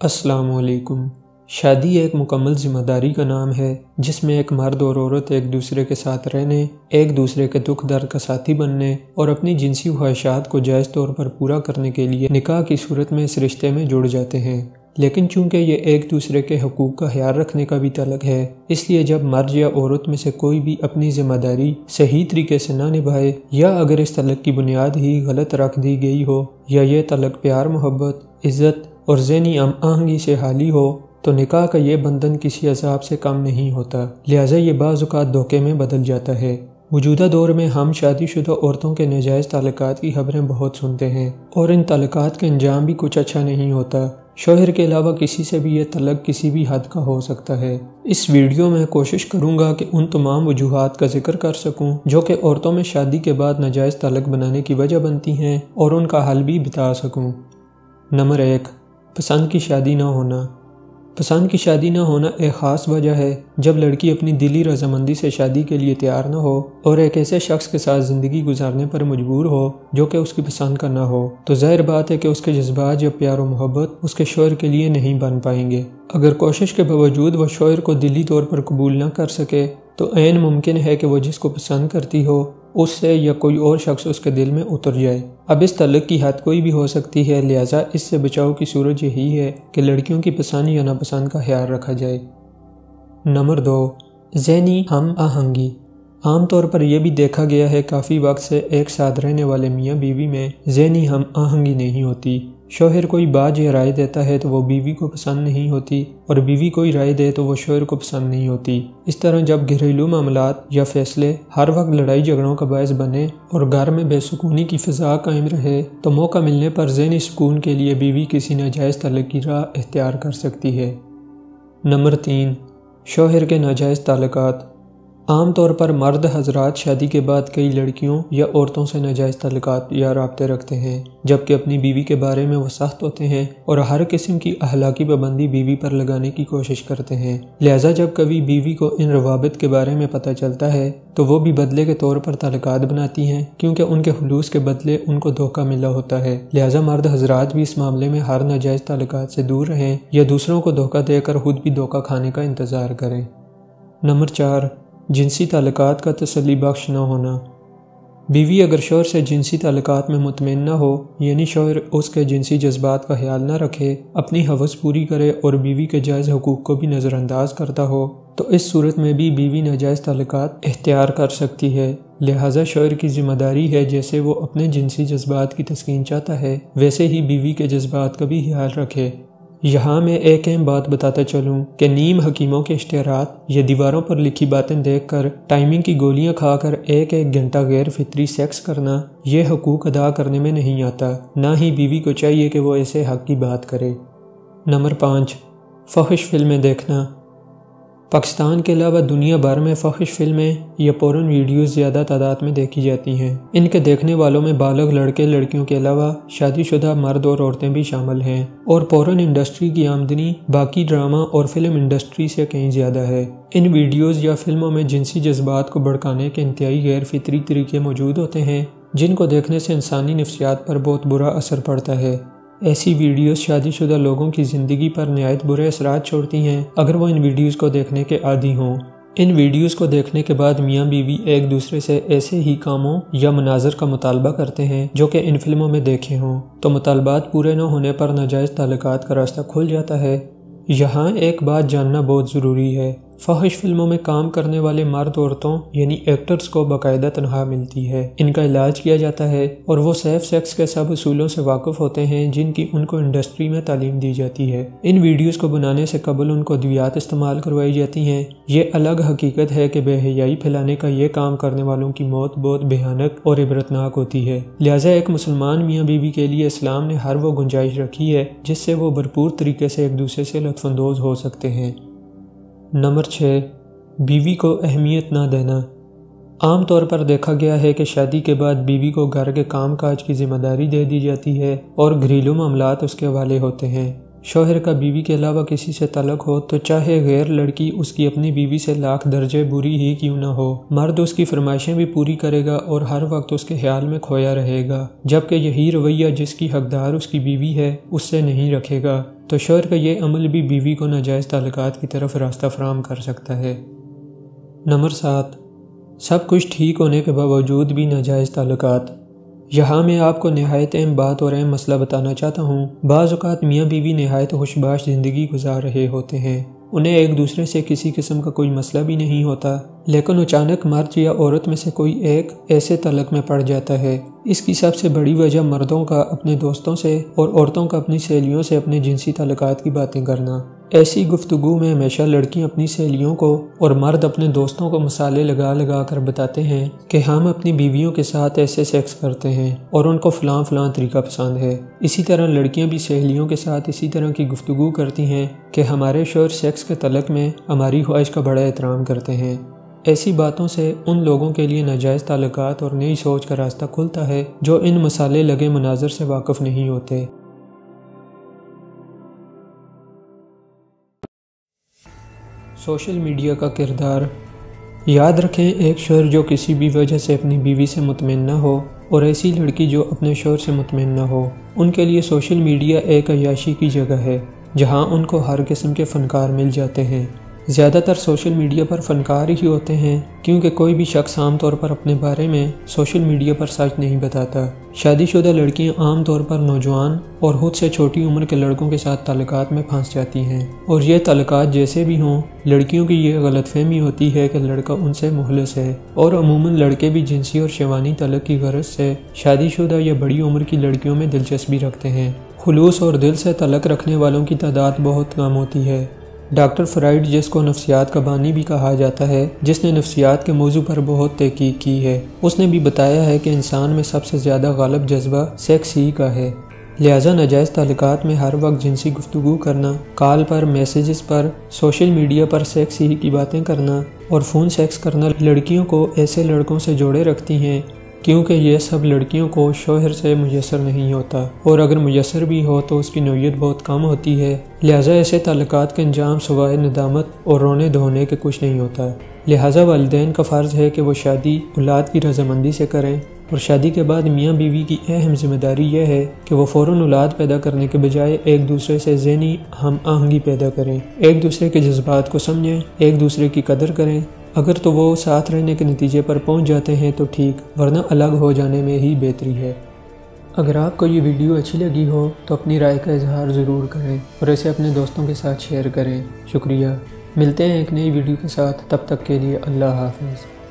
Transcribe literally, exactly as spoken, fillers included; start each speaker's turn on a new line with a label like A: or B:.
A: السلام علیکم۔ شادی ایک مکمل ذمہ داری کا نام ہے جس میں ایک مرد اور عورت ایک دوسرے کے ساتھ رہنے، ایک دوسرے کے دکھ درد کا ساتھی بننے اور اپنی جنسی خواہشات کو جائز طور پر پورا کرنے کے لیے نکاح کی صورت میں اس رشتے میں جڑ جاتے ہیں۔ لیکن چونکہ یہ ایک دوسرے کے حقوق کا خیال رکھنے کا بھی تعلق ہے، اس لیے جب مرد یا عورت میں سے کوئی بھی اپنی ذمہ داری صحیح طریقے سے نہ نبھائے، یا اگر اس تعلق کی بنیاد ہی غلط رکھ دی گئی ہو، یا یہ تعلق پیار، محبت، عزت اور ذہنی ہم آہنگی سے حالی ہو، تو نکاح کا یہ بندھن کسی عذاب سے کم نہیں ہوتا، لہٰذا یہ بعض اوقات دھوکے میں بدل جاتا ہے۔ موجودہ دور میں ہم شادی شدہ عورتوں کے ناجائز تعلقات کی خبریں بہت سنتے ہیں، اور ان تعلقات کا انجام بھی کچھ اچھا نہیں ہوتا۔ شوہر کے علاوہ کسی سے بھی یہ تعلق کسی بھی حد کا ہو سکتا ہے۔ اس ویڈیو میں کوشش کروں گا کہ ان تمام وجوہات کا ذکر کر سکوں جو کہ عورتوں میں شادی کے بعد ناجائز تعلق بنانے کی وجہ بنتی ہیں، اور ان کا حل بھی بتا سکوں۔ نمبر ایک، پسند کی شادی نہ ہونا۔ پسند کی شادی نہ ہونا ایک خاص وجہ ہے جب لڑکی اپنی دلی رضامندی سے شادی کے لیے تیار نہ ہو اور ایک ایسے شخص کے ساتھ زندگی گزارنے پر مجبور ہو جو کہ اس کی پسند کا نہ ہو، تو ظاہر بات ہے کہ اس کے جذبات یا پیار و محبت اس کے شوہر کے لیے نہیں بن پائیں گے۔ اگر کوشش کے باوجود وہ شوہر کو دلی طور پر قبول نہ کر سکے تو عین ممکن ہے کہ وہ جس کو پسند کرتی ہو اس سے یا کوئی اور شخص اس کے دل میں اتر جائے۔ اب اس تعلق کی حد کوئی بھی ہو سکتی ہے، لہٰذا اس سے بچاؤ کی صورت یہی ہے کہ لڑکیوں کی پسند یا ناپسند کا خیال رکھا جائے۔ نمبر دو، ذہنی ہم آہنگی۔ عام طور پر یہ بھی دیکھا گیا ہے کافی وقت سے ایک ساتھ رہنے والے میاں بیوی میں ذہنی ہم آہنگی نہیں ہوتی۔ شوہر کوئی بات یا رائے دیتا ہے تو وہ بیوی کو پسند نہیں ہوتی، اور بیوی کوئی رائے دے تو وہ شوہر کو پسند نہیں ہوتی۔ اس طرح جب گھریلو معاملات یا فیصلے ہر وقت لڑائی جھگڑوں کا باعث بنے اور گھر میں بے سکونی کی فضا قائم رہے، تو موقع ملنے پر ذہنی سکون کے لیے بیوی کسی ناجائز تعلق کی راہ اختیار کر سکتی ہے۔ نمبر تین، شوہر کے ناجائز تعلقات۔ عام طور پر مرد حضرات شادی کے بعد کئی لڑکیوں یا عورتوں سے ناجائز تعلقات یا رابطے رکھتے ہیں، جبکہ اپنی بیوی کے بارے میں وہ سخت ہوتے ہیں اور ہر قسم کی اخلاقی پابندی بیوی پر لگانے کی کوشش کرتے ہیں۔ لہٰذا جب کبھی بیوی کو ان روابط کے بارے میں پتہ چلتا ہے تو وہ بھی بدلے کے طور پر تعلقات بناتی ہیں، کیونکہ ان کے خلوص کے بدلے ان کو دھوکہ ملا ہوتا ہے۔ لہٰذا مرد حضرات بھی اس معاملے میں ہر ناجائز تعلقات سے دور رہیں یا دوسروں کو دھوکہ دے کر خود بھی دھوکہ کھانے کا انتظار کریں۔ نمبر چار، جنسی تعلقات کا تسلی بخش نہ ہونا۔ بیوی اگر شوہر سے جنسی تعلقات میں مطمئن نہ ہو، یعنی شوہر اس کے جنسی جذبات کا خیال نہ رکھے، اپنی ہوس پوری کرے اور بیوی کے جائز حقوق کو بھی نظر انداز کرتا ہو، تو اس صورت میں بھی بیوی ناجائز تعلقات اختیار کر سکتی ہے۔ لہٰذا شوہر کی ذمہ داری ہے جیسے وہ اپنے جنسی جذبات کی تسکین چاہتا ہے، ویسے ہی بیوی کے جذبات کا بھی خیال رکھے۔ یہاں میں ایک اہم بات بتاتا چلوں کہ نیم حکیموں کے اشتہارات یا دیواروں پر لکھی باتیں دیکھ کر ٹائمنگ کی گولیاں کھا کر ایک ایک گھنٹہ غیر فطری سیکس کرنا یہ حقوق ادا کرنے میں نہیں آتا، نہ ہی بیوی کو چاہیے کہ وہ ایسے حق کی بات کرے۔ نمبر پانچ، فحش فلمیں دیکھنا۔ پاکستان کے علاوہ دنیا بھر میں فحش فلمیں یا پورن ویڈیوز زیادہ تعداد میں دیکھی جاتی ہیں۔ ان کے دیکھنے والوں میں بالغ لڑکے لڑکیوں کے علاوہ شادی شدہ مرد اور عورتیں بھی شامل ہیں، اور پورن انڈسٹری کی آمدنی باقی ڈرامہ اور فلم انڈسٹری سے کہیں زیادہ ہے۔ ان ویڈیوز یا فلموں میں جنسی جذبات کو بھڑکانے کے انتہائی غیر فطری طریقے موجود ہوتے ہیں جن کو دیکھنے سے انسانی نفسیات پر بہت برا اثر پڑتا ہے۔ ایسی ویڈیوز شادی شدہ لوگوں کی زندگی پر نہایت برے اثرات چھوڑتی ہیں اگر وہ ان ویڈیوز کو دیکھنے کے عادی ہوں۔ ان ویڈیوز کو دیکھنے کے بعد میاں بیوی ایک دوسرے سے ایسے ہی کاموں یا مناظر کا مطالبہ کرتے ہیں جو کہ ان فلموں میں دیکھے ہوں، تو مطالبات پورے نہ ہونے پر ناجائز تعلقات کا راستہ کھل جاتا ہے۔ یہاں ایک بات جاننا بہت ضروری ہے، فحش فلموں میں کام کرنے والے مرد عورتوں یعنی ایکٹرز کو باقاعدہ تنخواہ ملتی ہے، ان کا علاج کیا جاتا ہے، اور وہ سیف سیکس کے سب اصولوں سے واقف ہوتے ہیں جن کی ان کو انڈسٹری میں تعلیم دی جاتی ہے۔ ان ویڈیوز کو بنانے سے قبل ان کو ادویات استعمال کروائی جاتی ہیں۔ یہ الگ حقیقت ہے کہ بے حیائی پھیلانے کا یہ کام کرنے والوں کی موت بہت بھیانک اور عبرتناک ہوتی ہے۔ لہٰذا ایک مسلمان میاں بیوی کے لیے اسلام نے ہر وہ گنجائش رکھی ہے جس سے وہ بھرپور طریقے سے ایک دوسرے سے لطف اندوز ہو سکتے ہیں۔ نمبر چھ، بیوی کو اہمیت نہ دینا۔ عام طور پر دیکھا گیا ہے کہ شادی کے بعد بیوی کو گھر کے کام کاج کی ذمہ داری دے دی جاتی ہے اور گھریلو معاملات اس کے حوالے ہوتے ہیں۔ شوہر کا بیوی کے علاوہ کسی سے تعلق ہو تو چاہے غیر لڑکی اس کی اپنی بیوی سے لاکھ درجے بری ہی کیوں نہ ہو، مرد اس کی فرمائشیں بھی پوری کرے گا اور ہر وقت اس کے خیال میں کھویا رہے گا، جبکہ یہی رویہ جس کی حقدار اس کی بیوی ہے اس سے نہیں رکھے گا تو شوہر کا یہ عمل بھی بیوی کو ناجائز تعلقات کی طرف راستہ فراہم کر سکتا ہے۔ نمبر سات، سب کچھ ٹھیک ہونے کے باوجود بھی ناجائز تعلقات۔ یہاں میں آپ کو نہایت اہم بات اور اہم مسئلہ بتانا چاہتا ہوں۔ بعض اوقات میاں بیوی نہایت خوش باش زندگی گزار رہے ہوتے ہیں، انہیں ایک دوسرے سے کسی قسم کا کوئی مسئلہ بھی نہیں ہوتا، لیکن اچانک مرد یا عورت میں سے کوئی ایک ایسے تعلق میں پڑ جاتا ہے۔ اس کی سب سے بڑی وجہ مردوں کا اپنے دوستوں سے اور عورتوں کا اپنی سہیلیوں سے اپنے جنسی تعلقات کی باتیں کرنا۔ ایسی گفتگو میں ہمیشہ لڑکیاں اپنی سہیلیوں کو اور مرد اپنے دوستوں کو مثالیں لگا لگا کر بتاتے ہیں کہ ہم اپنی بیویوں کے ساتھ ایسے سیکس کرتے ہیں اور ان کو فلاں فلاں طریقہ پسند ہے۔ اسی طرح لڑکیاں بھی سہیلیوں کے ساتھ اسی طرح کی گفتگو کرتی ہیں کہ ہمارے شوہر سیکس کے تعلق میں ہماری خواہش کا بڑا احترام کرتے ہیں۔ ایسی باتوں سے ان لوگوں کے لیے ناجائز تعلقات اور نئی سوچ کا راستہ کھلتا ہے جو ان مسالے لگے مناظر سے واقف نہیں ہوتے۔ سوشل میڈیا کا کردار۔ یاد رکھیں، ایک شوہر جو کسی بھی وجہ سے اپنی بیوی سے مطمئن نہ ہو اور ایسی لڑکی جو اپنے شوہر سے مطمئن نہ ہو، ان کے لیے سوشل میڈیا ایک عیاشی کی جگہ ہے جہاں ان کو ہر قسم کے فنکار مل جاتے ہیں۔ زیادہ تر سوشل میڈیا پر فنکار ہی ہوتے ہیں کیونکہ کوئی بھی شخص عام طور پر اپنے بارے میں سوشل میڈیا پر سچ نہیں بتاتا۔ شادی شدہ لڑکیاں عام طور پر نوجوان اور خود سے چھوٹی عمر کے لڑکوں کے ساتھ تعلقات میں پھنس جاتی ہیں، اور یہ تعلقات جیسے بھی ہوں، لڑکیوں کی یہ غلط فہمی ہوتی ہے کہ لڑکا ان سے مخلص ہے، اور عموماً لڑکے بھی جنسی اور شہوانی تعلق کی غرض سے شادی شدہ یا بڑی عمر کی لڑکیوں میں دلچسپی رکھتے ہیں۔ خلوص اور دل سے تعلق رکھنے والوں کی تعداد بہت کم ہوتی ہے۔ ڈاکٹر فرائیڈ، جس کو نفسیات کا بانی بھی کہا جاتا ہے، جس نے نفسیات کے موضوع پر بہت تحقیق کی ہے، اس نے بھی بتایا ہے کہ انسان میں سب سے زیادہ غالب جذبہ سیکس ہی کا ہے۔ لہٰذا ناجائز تعلقات میں ہر وقت جنسی گفتگو کرنا، کال پر، میسیجز پر، سوشل میڈیا پر سیکس ہی کی باتیں کرنا اور فون سیکس کرنا لڑکیوں کو ایسے لڑکوں سے جوڑے رکھتی ہیں کیونکہ یہ سب لڑکیوں کو شوہر سے میسر نہیں ہوتا، اور اگر میسر بھی ہو تو اس کی نوعیت بہت کم ہوتی ہے۔ لہٰذا ایسے تعلقات کے انجام سوائے ندامت اور رونے دھونے کے کچھ نہیں ہوتا۔ لہٰذا والدین کا فرض ہے کہ وہ شادی اولاد کی رضامندی سے کریں، اور شادی کے بعد میاں بیوی کی اہم ذمہ داری یہ ہے کہ وہ فوراً اولاد پیدا کرنے کے بجائے ایک دوسرے سے ذہنی ہم آہنگی پیدا کریں، ایک دوسرے کے جذبات کو سمجھیں، ایک دوسرے کی قدر کریں۔ اگر تو وہ ساتھ رہنے کے نتیجے پر پہنچ جاتے ہیں تو ٹھیک، ورنہ الگ ہو جانے میں ہی بہتری ہے۔ اگر آپ کو یہ ویڈیو اچھی لگی ہو تو اپنی رائے کا اظہار ضرور کریں اور اسے اپنے دوستوں کے ساتھ شیئر کریں۔ شکریہ۔ ملتے ہیں ایک نئی ویڈیو کے ساتھ، تب تک کے لیے اللہ حافظ۔